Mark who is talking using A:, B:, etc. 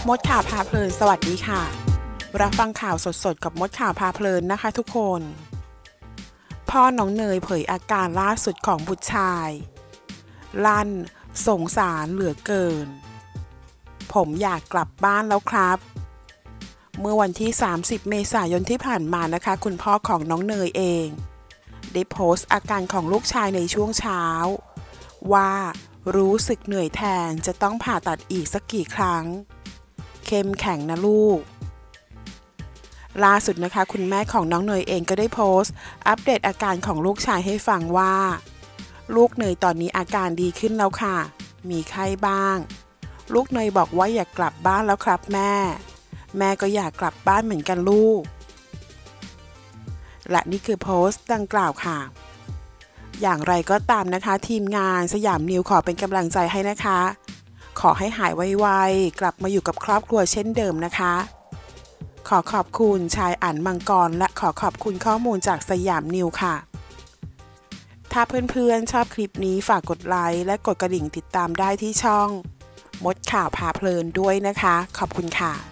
A: มดข่าวพาเพลินสวัสดีค่ะรับฟังข่าวสดๆกับมดข่าวพาเพลินนะคะทุกคนพ่อน้องเนยเผยอาการล่าสุดของบุตรชายลั่นสงสารเหลือเกินผมอยากกลับบ้านแล้วครับเมื่อวันที่30เมษายนที่ผ่านมานะคะคุณพ่อของน้องเนยเองได้โพสต์อาการของลูกชายในช่วงเช้าว่ารู้สึกเหนื่อยแทนจะต้องผ่าตัดอีกสักกี่ครั้งเข้มแข็งนะลูกล่าสุดนะคะคุณแม่ของน้องเนยเองก็ได้โพสต์อัปเดตอาการของลูกชายให้ฟังว่าลูกเนยตอนนี้อาการดีขึ้นแล้วค่ะมีไข้บ้างลูกเนยบอกว่าอยากกลับบ้านแล้วครับแม่ก็อยากกลับบ้านเหมือนกันลูกและนี่คือโพสต์ดังกล่าวค่ะอย่างไรก็ตามนะคะทีมงานสยามนิวขอเป็นกำลังใจให้นะคะขอให้หายไวๆกลับมาอยู่กับครอบครัวเช่นเดิมนะคะขอขอบคุณชายอั๋นมังกรและขอขอบคุณข้อมูลจากสยามนิวค่ะถ้าเพื่อนๆชอบคลิปนี้ฝากกดไลค์และกดกระดิ่งติดตามได้ที่ช่องมดข่าวพาเพลินด้วยนะคะขอบคุณค่ะ